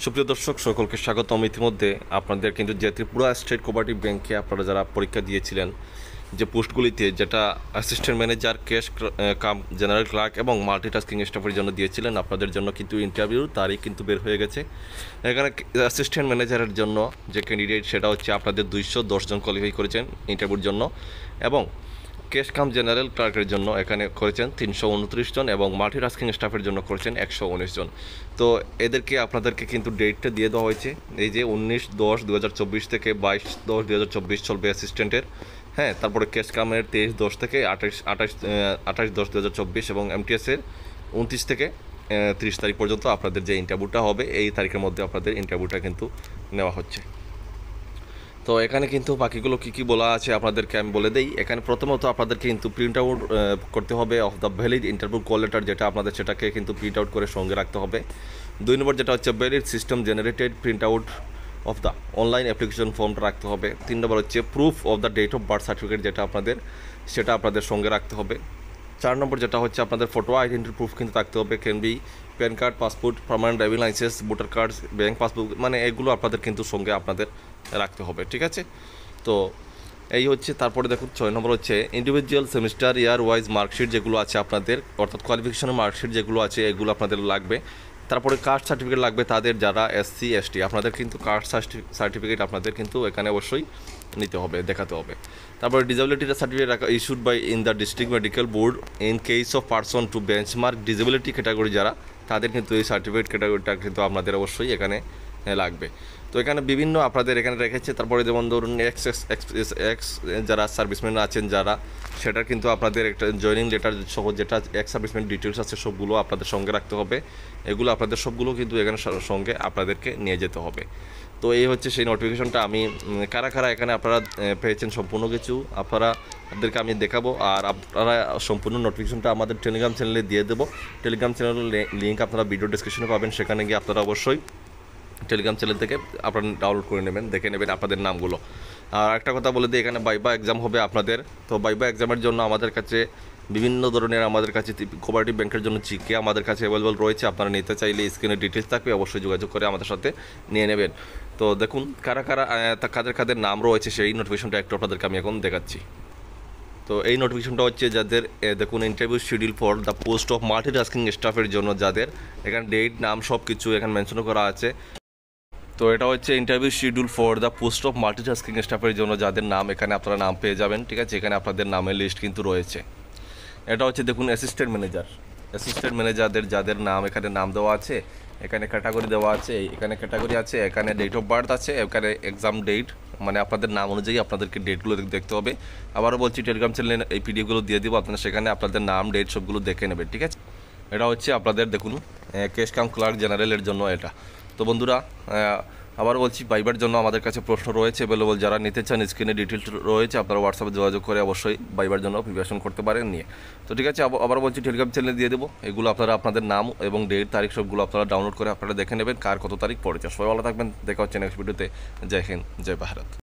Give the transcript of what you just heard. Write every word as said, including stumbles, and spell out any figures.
সুপ্রিয় দর্শক সকলকে স্বাগতম। ইতিমধ্যে আপনাদের কিন্তু যে ত্রিপুরা স্টেট কোঅপারেটিভ ব্যাংকে আপনারা যারা পরীক্ষা দিয়েছিলেন যে পোস্টগুলিতে, যেটা assistant manager, cash cum general clerk এবং মাল্টিটাস্কিং স্টাফের জন্য দিয়েছিলেন, আপনাদের জন্য কিন্তু ইন্টারভিউর তারিখ কিন্তু বের হয়ে গেছে। এখানে অ্যাসিস্ট্যান্ট ম্যানেজারের জন্য যে ক্যান্ডিডেট সেটা হচ্ছে আপনাদের দুইশো দশজন কোয়ালিফাই করেছেন ইন্টারভিউর জন্য, এবং ক্যাশ কাম জেনারেল ক্লার্কের জন্য এখানে করেছেন তিনশো উনত্রিশ জন এবং মাল্টিটাস্কিং স্টাফের জন্য করেছেন একশো উনিশ জন। তো এদেরকে আপনাদেরকে কিন্তু ডেটটা দিয়ে দেওয়া হয়েছে, এই যে উনিশ দশ দু হাজার চব্বিশ থেকে বাইশ দশ দু হাজার চব্বিশ চলবে অ্যাসিস্ট্যান্টের। হ্যাঁ, তারপরে ক্যাশ কামের তেইশ দশ থেকে আঠাশ আঠাশ আঠাশ দশ দু হাজার চব্বিশ এবং এমটিএসের উনত্রিশ থেকে তিরিশ তারিখ পর্যন্ত আপনাদের যে ইন্টারভিউটা হবে এই তারিখের মধ্যে আপনাদের ইন্টারভিউটা কিন্তু নেওয়া হচ্ছে। তো এখানে কিন্তু বাকিগুলো কী কী বলা আছে আপনাদেরকে আমি বলে দিই। এখানে প্রথমত আপনাদেরকে কিন্তু প্রিন্ট আউট করতে হবে of the valid interview call letter, যেটা আপনাদের সেটাকে কিন্তু প্রিন্ট আউট করে সঙ্গে রাখতে হবে। দুই নম্বর যেটা হচ্ছে valid system generated print out of the online application ফর্মটা রাখতে হবে। তিন নম্বর হচ্ছে proof of the date of birth certificate, যেটা আপনাদের সেটা আপনাদের সঙ্গে রাখতে হবে। চার নম্বর যেটা হচ্ছে আপনাদের ফটো আইডেন্টি প্রুফ কিন্তু রাখতে হবে, can be PAN card, passport, permanent driving licence, voter card, bank passbook, মানে এগুলো আপনাদের কিন্তু সঙ্গে আপনাদের রাখতে হবে। ঠিক আছে, তো এই হচ্ছে। তারপরে দেখুন ছয় নম্বর হচ্ছে individual semester year wise marksheet যেগুলো আছে আপনাদের, অর্থাৎ কোয়ালিফিকেশনের মার্কশিট যেগুলো আছে এগুলো আপনাদের লাগবে। তারপরে কাস্ট সার্টিফিকেট লাগবে তাদের, যারা এসসি এসটি, আপনাদের কিন্তু কাস্ট সার্টিফিকেট আপনাদের কিন্তু এখানে অবশ্যই নিতে হবে, দেখাতে হবে। তারপরে disability certificate issued by in the district medical board in case of person to benchmark disability category, যারা তাদের কিন্তু এই সার্টিফিকেট ক্যাটাগরিটা কিন্তু আপনাদের অবশ্যই এখানে লাগবে। তো এখানে বিভিন্ন আপনাদের এখানে রেখেছে। তারপরে যেমন ধরুন এক্স এক্স এক্স যারা সার্ভিসম্যান আছেন যারা, সেটার কিন্তু আপনাদের একটা জয়েনিং লেটার সহ যেটা এক্স সার্ভিসম্যান ডিটেলস আছে সবগুলো আপনাদের সঙ্গে রাখতে হবে। এগুলো আপনাদের সবগুলো কিন্তু এখানে সঙ্গে আপনাদেরকে নিয়ে যেতে হবে। তো এই হচ্ছে সেই নোটিফিকেশনটা। আমি কারা কারা এখানে আপনারা পেয়েছেন সম্পূর্ণ কিছু আপনারা আপনাদেরকে আমি দেখাবো, আর আপনারা সম্পূর্ণ নোটিফিকেশনটা আমাদের টেলিগ্রাম চ্যানেলে দিয়ে দেবো। টেলিগ্রাম চ্যানেলের লিঙ্ক আপনারা ভিডিও ডিসক্রিপশনে পাবেন, সেখানে গিয়ে আপনারা অবশ্যই টেলিগ্রাম চ্যানেল থেকে আপনারা ডাউনলোড করে নেবেন, দেখে নেবেন আপনাদের নামগুলো। আর একটা কথা বলে দিই, এখানে বাইবা এক্সাম হবে আপনাদের। তো বাইবা এক্সামের জন্য আমাদের কাছে বিভিন্ন ধরনের আমাদের কাছে কোঅপারেটিভ ব্যাংকের জন্য জিকে আমাদের কাছে অ্যাভেলেবল রয়েছে। আপনারা নিতে চাইলে স্ক্রিনে ডিটেলস থাকবে, অবশ্যই যোগাযোগ করে আমাদের সাথে নিয়ে নেবেন। তো দেখুন কারা কারা কাদের কাদের নাম রয়েছে সেই নোটিফিকেশনটা একটু আপনাদেরকে আমি এখন দেখাচ্ছি। তো এই নোটিফিকেশনটা হচ্ছে যাদের দেখুন interview schedule for the post of multitasking স্টাফের জন্য, যাদের এখানে ডেট নাম সব কিছু এখানে মেনশন করা আছে। তো এটা হচ্ছে interview schedule for the post of multitasking স্টাফের জন্য, যাদের নাম এখানে আপনারা নাম পেয়ে যাবেন। ঠিক আছে, এখানে আপনাদের নামের লিস্ট কিন্তু রয়েছে। এটা হচ্ছে দেখুন অ্যাসিস্ট্যান্ট ম্যানেজার, অ্যাসিস্ট্যান্ট ম্যানেজারদের যাদের নাম এখানে নাম দেওয়া আছে, এখানে ক্যাটাগরি দেওয়া আছে, এখানে ক্যাটাগরি আছে, এখানে ডেট অফ বার্থ আছে, এখানে এক্সাম ডেট, মানে আপনাদের নাম অনুযায়ী আপনাদেরকে ডেটগুলো দেখতে হবে। আবারও বলছি টেলিগ্রাম চ্যানেলে এই পিডিএফগুলো দিয়ে দিব, আপনারা সেখানে আপনাদের নাম ডেট সবগুলো দেখে নেবেন। ঠিক আছে, এটা হচ্ছে আপনাদের দেখুন ক্যাশ কাম ক্লার্ক জেনারেলের জন্য এটা। তো বন্ধুরা আবার বলছি, বাইবার জন্য আমাদের কাছে প্রশ্ন রয়েছে অ্যাভেলেবল, যারা নিতে চান স্ক্রিনে ডিটেলস রয়েছে, আপনারা হোয়াটসঅ্যাপে যোগাযোগ করে অবশ্যই বাইবার জন্য প্রিপারেশন করতে পারেন নিয়ে। তো ঠিক আছে, আবার বলছি টেলিগ্রাম চ্যানেলে দিয়ে দেবো এগুলো, আপনারা আপনাদের নাম এবং ডেট তারিখ সবগুলো আপনারা ডাউনলোড করে আপনারা দেখে নেবেন কার কত তারিখ পড়েছে। সবাই ভালো থাকবেন, দেখা হচ্ছে নেক্সট ভিডিওতে। জয় হিন্দ, জয় ভারত।